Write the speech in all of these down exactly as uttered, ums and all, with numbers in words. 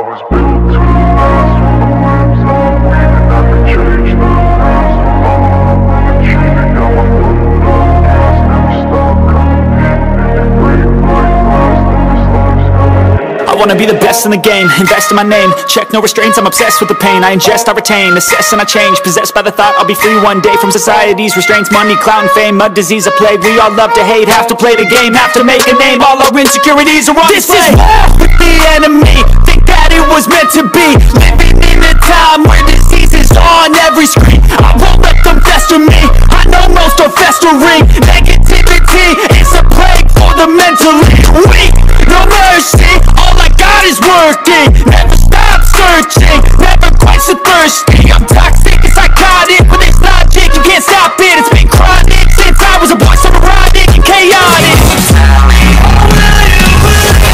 was built to last with the limbs of a weed, and I could change the past. Alone, I've been cheating, now I'm putting on gas. Never stop competing in the great white lies that this life's hella. I wanna be the best in the game, invest in my name. Check no restraints, I'm obsessed with the pain. I ingest, I retain, assess and I change. Possessed by the thought I'll be free one day from society's restraints. Money, clout and fame, a disease, a plague. We all love to hate, have to play the game, have to make a name. All our insecurities are on This display. is war with the enemy, think that it was meant to be. Living in a time where disease is on every screen. I won't let them fester me, I know most are festering. Negativity is a plague for the mentally weak. No mercy, all I got is working. Never stop searching, never quite so thirsty. I'm toxic and psychotic, with this logic you can't stop it. It's been chronic since I was a boy, so neurotic and chaotic. Tell me, how will you believe?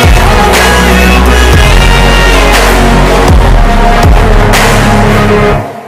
Yeah.